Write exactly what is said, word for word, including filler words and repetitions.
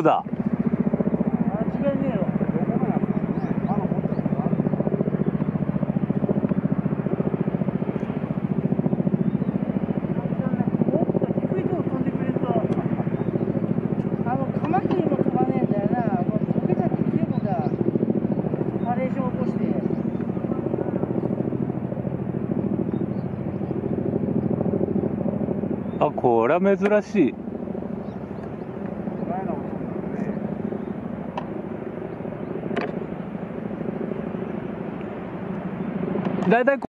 だ。 間違いねえよ。もっと低いとこ飛んでくれると、あのカマキリも飛ばねえんだよな。もう溶けちゃってきてるんだ。ハレーション起こして。 あ、これは珍しい。だいたい